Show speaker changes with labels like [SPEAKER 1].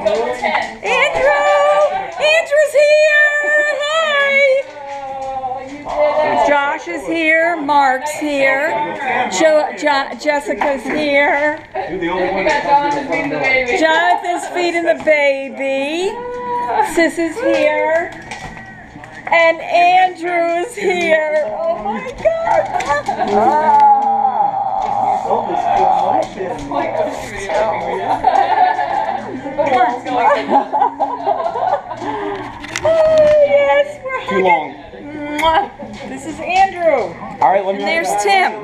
[SPEAKER 1] Andrew's here! Hi! Josh is here, Mark's here, Jessica's here. Jonathan's feeding the baby. Sis is here. And Andrew is here. Oh my God! Oh yes, we're hugging.
[SPEAKER 2] Too long.
[SPEAKER 1] This is Andrew.
[SPEAKER 2] All right, let me.
[SPEAKER 1] And there's Tim.